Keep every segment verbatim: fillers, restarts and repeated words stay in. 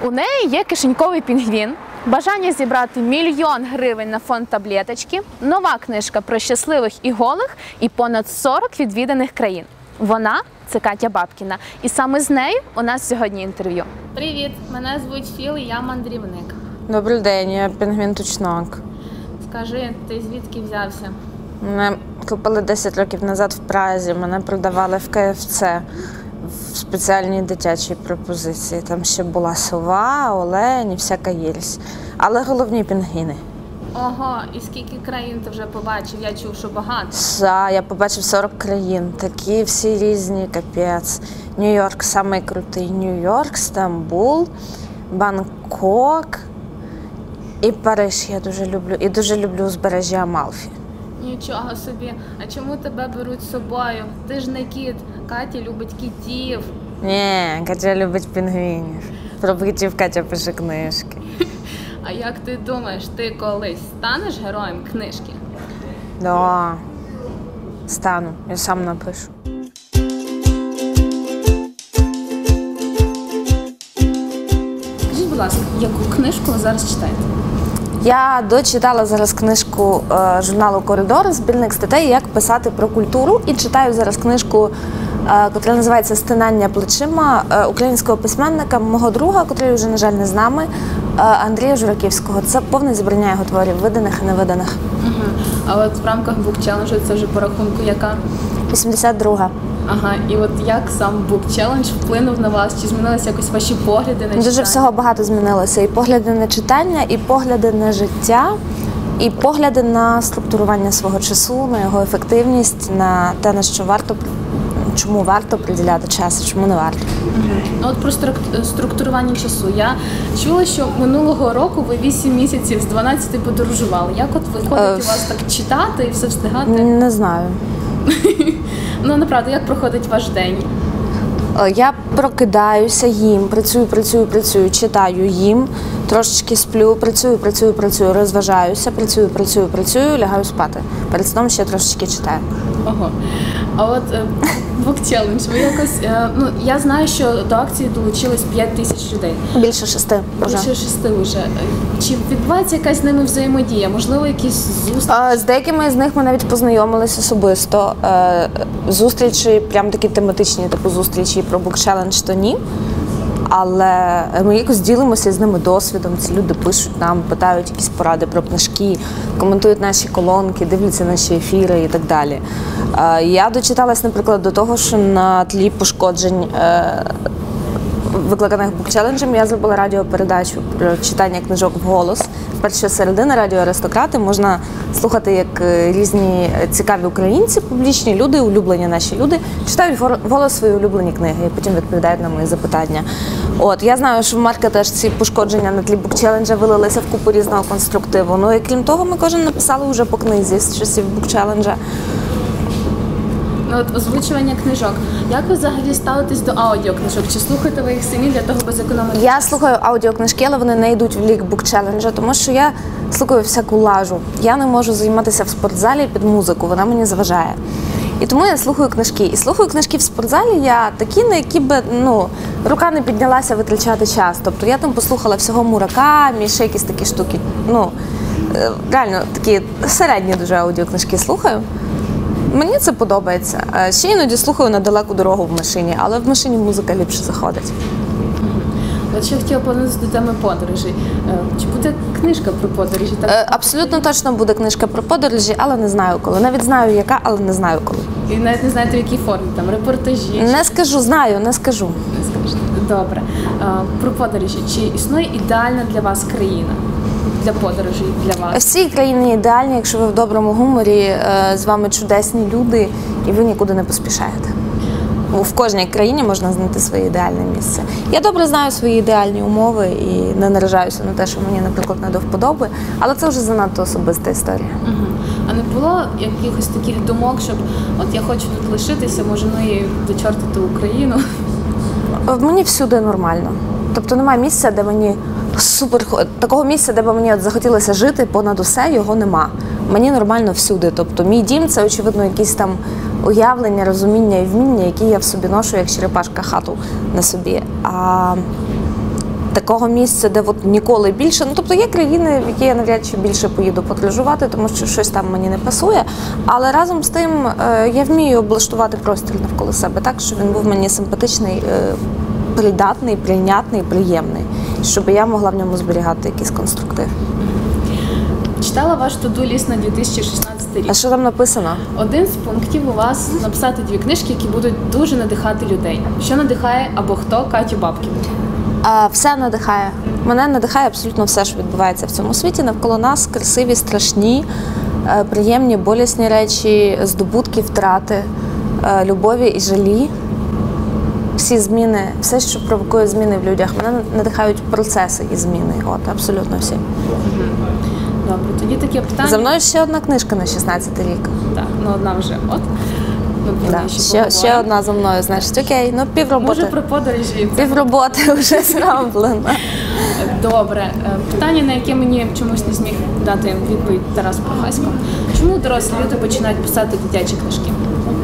У неї є кишеньковий пінгвін, бажання зібрати мільйон гривень на фонд таблеточки, нова книжка про щасливих і голих і понад сорок відвіданих країн. Вона – це Катя Бабкіна. І саме з нею у нас сьогодні інтерв'ю. Привіт, мене звуть Філ, і я мандрівник. Добрий день, я пінгвін-тучнок. Скажи, ти звідки взявся? Мене купили десять років назад в Празі, мене продавали в ке еф це, в спеціальній дитячій пропозиції. Там ще була сова, олень і всяка єресь. Але головні пінгвіни. Ого, і скільки країн ти вже побачив? Я чув, що багато. Да, я побачив сорок країн, такі всі різні, капець. Нью-Йорк самий крутий, Нью-Йорк, Стамбул, Бангкок і Париж я дуже люблю. І дуже люблю узбережжя Амалфі. Нічого собі. А чому тебе беруть з собою? Ти ж не кіт. Катя любить кітів. Ні, Катя любить пінгвінів. Про китів Катя пише книжки. А як ти думаєш, ти колись станеш героєм книжки? Да, стану. Я сам напишу. Скажіть, будь ласка, яку книжку ви зараз читаєте? Я дочитала зараз книжку е, журналу «Коридор», збірник статей «Як писати про культуру» і читаю зараз книжку, е, яка називається «Стинання плечима» е, українського письменника, мого друга, котрий вже, на жаль, не з нами, е, Андрія Жураківського. Це повне зібрання його творів, виданих і невиданих. Угу. А от в рамках бук-челенджу це вже по рахунку яка? вісімдесят друга. Ага, і от як сам бук-челендж вплинув на вас? Чи змінилися якось ваші погляди на читання? Дуже всього багато змінилося. І погляди на читання, і погляди на життя, і погляди на структурування свого часу, на його ефективність, на те, на що варто, чому варто приділяти час, чому не варто. Угу. От про структурування часу. Я чула, що минулого року ви вісім місяців з дванадцяти подорожували. Як от виходить Е... у вас так читати і все встигати? Не знаю. Ну, направду, як проходить ваш день? Я прокидаюся, їм, працюю, працюю, працюю, читаю, їм, трошечки сплю, працюю, працюю, працюю, розважаюся, працюю, працюю, працюю, лягаю спати. Перед сном ще трошечки читаю. Ого. А от бук-челендж, ви якось, е, ну, я знаю, що до акції долучилось п'ять тисяч людей. Більше шести вже. Більше шести вже. Чи відбувається якась з ними взаємодія? Можливо, якісь зустрічі? З деякими з них ми навіть познайомилися особисто. Зустрічі, прям такі тематичні, типу зустрічі про бук-челендж, то ні. Але ми якось ділимося з ними досвідом. Ці люди пишуть нам, питають якісь поради про книжки, коментують наші колонки, дивляться наші ефіри і так далі. Я дочиталась, наприклад, до того, що на тлі пошкоджень, викликаних бук-челенджем, я зробила радіопередачу про читання книжок вголос. Перша середина радіо «Аристократи» можна слухати, як різні цікаві українці, публічні люди, улюблені наші люди, читають вголос свої улюблені книги і потім відповідають на мої запитання. От, я знаю, що в Марка теж ці пошкодження на тлі бук-челенджа вилилися в купу різного конструктиву. Ну і крім того, ми кожен написали вже по книзі з часів бук-челенджа. Ну, от озвучування книжок. Як ви взагалі ставитесь до аудіокнижок? Чи слухаєте ви їх самі для того, аби зекономити? Я слухаю аудіокнижки, але вони не йдуть в лік бук-челенджа, тому що я слухаю всяку лажу. Я не можу займатися в спортзалі під музику, вона мені заважає. І тому я слухаю книжки. І слухаю книжки в спортзалі я такі, на які би, ну, рука не піднялася витрачати час. Тобто я там послухала всього Муракамі, ще якісь такі штуки. Ну, реально, такі середні дуже аудіокнижки слухаю. Мені це подобається. Ще іноді слухаю на далеку дорогу в машині, але в машині музика ліпше заходить. От ще хотіла повернутися до теми подорожей. Чи буде книжка про подорожі? Так? Абсолютно точно буде книжка про подорожі, але не знаю коли. Навіть знаю яка, але не знаю коли. І навіть не знаєте, в якій формі? Там репортажі? Не скажу, знаю, не скажу. Не скажете. Добре. Про подорожі. Чи існує ідеальна для вас країна? Для подорожей, для вас? Всі країни ідеальні, якщо ви в доброму гуморі, з вами чудесні люди і ви нікуди не поспішаєте. В кожній країні можна знайти своє ідеальне місце. Я добре знаю свої ідеальні умови і не наражаюся на те, що мені, наприклад, не до вподоби, але це вже занадто особиста історія. Угу. А не було якихось таких думок, щоб от я хочу тут лишитися, може, ну і до чорта ту Україну? Мені всюди нормально. Тобто немає місця, де мені супер, такого місця, де б мені от захотілося жити понад усе, його нема. Мені нормально всюди. Тобто мій дім – це, очевидно, якісь там уявлення, розуміння і вміння, які я в собі ношу, як черепашка хату на собі. А такого місця, де от ніколи більше. Ну, тобто є країни, в які я навряд чи більше поїду подорожувати, тому що щось там мені не пасує. Але разом з тим е, я вмію облаштувати простір навколо себе так, щоб він був мені симпатичний, е, придатний, прийнятний, приємний, щоб я могла в ньому зберігати якийсь конструктив. Читала ваш to-do-ліст на дві тисячі шістнадцятий рік. А що там написано? Один з пунктів у вас написати дві книжки, які будуть дуже надихати людей. Що надихає або хто Катю Бабкіну? А, все надихає. Мене надихає абсолютно все, що відбувається в цьому світі. Навколо нас красиві, страшні, е, приємні, болісні речі, здобутки, втрати, е, любові і жалі. Всі зміни, все, що провокує зміни в людях. Мене надихають процеси і зміни. От, абсолютно всі. Добре, тоді таке питання. За мною ще одна книжка на шістнадцятий рік. Так, ну одна вже. От. Ми про Да. неї ще Ще, поговоримо. ще одна за мною, значить, окей, ну півроботи. Може про подорожі. Півроботи вже зроблено. Добре. Е, Питання, на яке мені чомусь не зміг дати відповідь Тарас Прохасько. Чому дорослі люди починають писати дитячі книжки?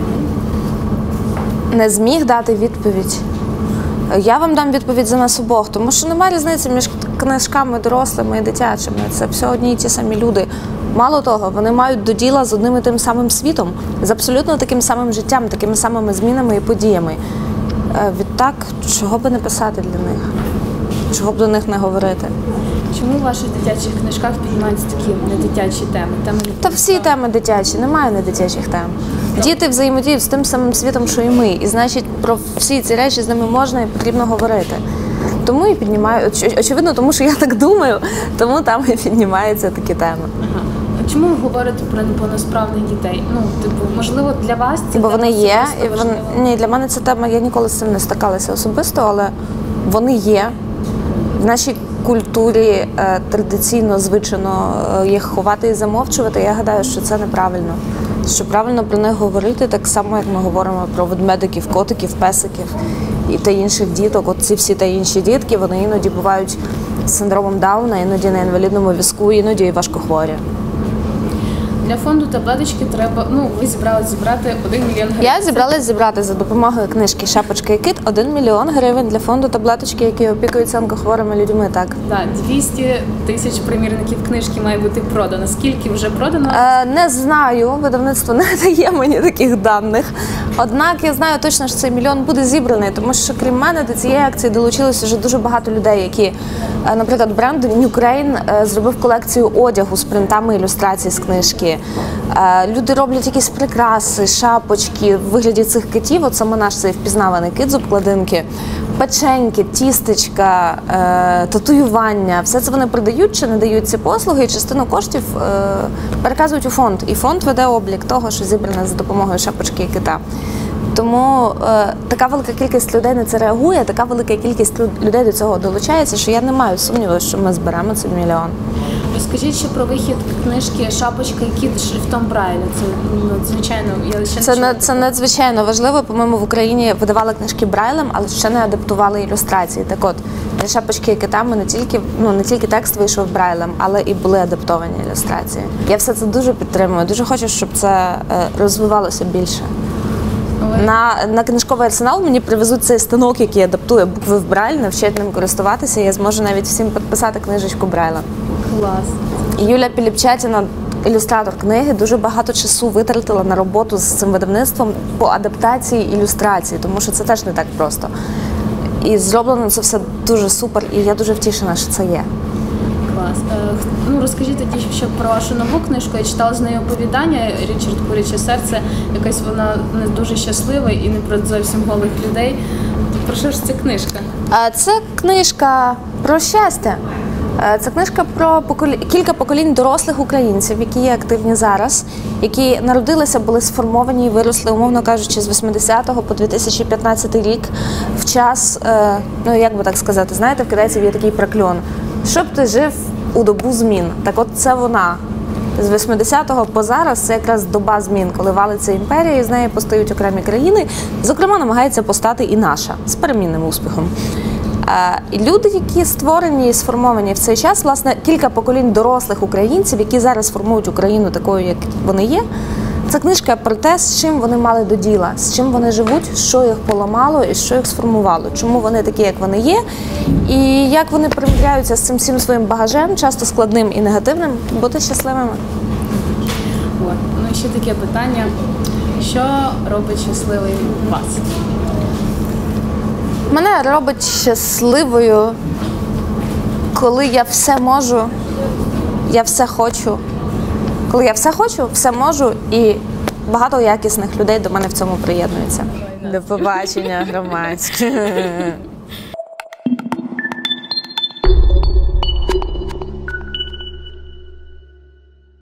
Не зміг дати відповідь. Я вам дам відповідь за нас обох, тому що немає різниці між книжками дорослими і дитячими. Це все одні і ті самі люди. Мало того, вони мають до діла з одним і тим самим світом, з абсолютно таким самим життям, такими самими змінами і подіями. Е, Відтак, чого би не писати для них? Чого б до них не говорити? Чому в ваших дитячих книжках піднімаються такі недитячі теми? Теми Та всі теми дитячі, немає недитячих тем. Діти взаємодіють з тим самим світом, що і ми. І значить, про всі ці речі з ними можна і потрібно говорити. Тому і піднімаю, оч- очевидно, тому що я так думаю, тому там і піднімаються такі теми. Ага. Чому ви говорите про неповносправних дітей? Ну, типу, можливо, для вас це Бо вони тема є, особисто і вони, важлива. ні, для мене ця тема, я ніколи з цим не стикалася особисто, але вони є. В нашій культурі е, традиційно звичайно е, їх ховати і замовчувати. Я гадаю, що це неправильно. Що правильно про них говорити так само, як ми говоримо про ведмедиків, котиків, песиків і та інших діток. От ці всі та інші дітки, вони іноді бувають з синдромом Дауна, іноді на інвалідному візку, іноді і важкохворі. Для фонду таблеточки треба, ну, ви зібрали зібрати один мільйон гривень. Я зібралась зібрати за допомогою книжки «Шапочка і кит» один мільйон гривень для фонду таблеточки, які опікуються онкохворими людьми. Так. Так, двісті тисяч примірників книжки має бути продано. Скільки вже продано? Е, не знаю, видавництво не дає мені таких даних. Однак я знаю точно, що цей мільйон буде зібраний, тому що крім мене до цієї акції долучилося вже дуже багато людей, які, е, наприклад, бренд Newcrane е, зробив колекцію одягу з принтами ілюстрацій з книжки. Е, люди роблять якісь прикраси, шапочки в вигляді цих китів. От саме наш цей впізнаваний кит з обкладинки, печеньки, тістечка, е, татуювання. Все це вони продають чи не дають ці послуги, і частину коштів е, переказують у фонд. І фонд веде облік того, що зібране за допомогою шапочки і кита. Тому е, така велика кількість людей на це реагує, така велика кількість люд- людей до цього долучається, що я не маю сумніву, що ми зберемо цей мільйон. Розкажіть ще про вихід книжки «Шапочка і кіт» шрифтом Брайля. Це, ну, звичайно, я ще Це, не чула не, це такого. надзвичайно важливо. По-моєму, в Україні видавали книжки Брайлем, але ще не адаптували ілюстрації. Так от, для «Шапочки і кита» ми не тільки, ну, не тільки текст вийшов Брайлем, але і були адаптовані ілюстрації. Я все це дуже підтримую, дуже хочу, щоб це е, розвивалося більше. Ви- На, на книжковий арсенал мені привезуть цей станок, який адаптує букви в Брайль, навчать ним користуватися, і я зможу навіть всім підписати книжечку Брайла. Клас. І Юля Піліпчатіна, ілюстратор книги, дуже багато часу витратила на роботу з цим видавництвом по адаптації ілюстрацій, тому що це теж не так просто. І зроблено це все дуже супер, і я дуже втішена, що це є. Клас. Е, х- ну, розкажіть тоді ще про вашу нову книжку. Я читала з нею оповідання «Річард Куряче серце». Якась вона не дуже щаслива і не про зовсім голих людей. Про що ж ця книжка? А Це книжка про щастя. Е, Це книжка про поколі... кілька поколінь дорослих українців, які є активні зараз, які народилися, були сформовані і виросли, умовно кажучи, з восьмидесятого по дві тисячі п'ятнадцятий рік в час, е, ну як би так сказати, знаєте, в китайців є такий прокльон. Щоб ти жив у добу змін. Так от це вона. З восьмидесятого по зараз це якраз доба змін, коли валиться імперія, і з неї постають окремі країни. Зокрема, намагається постати і наша з перемінним успіхом. Е, І люди, які створені і сформовані в цей час, власне, кілька поколінь дорослих українців, які зараз формують Україну такою, як вони є, це Це книжка про те, з чим вони мали до діла, з чим вони живуть, що їх поламало і що їх сформувало, чому вони такі, як вони є, і як вони примиряються з цим всім своїм багажем, часто складним і негативним, бути щасливими. От. Ну і ще таке питання, що робить щасливий вас? Мене робить щасливою, коли я все можу, я все хочу. Коли я все хочу, все можу, і багато якісних людей до мене в цьому приєднуються. До побачення, громадське.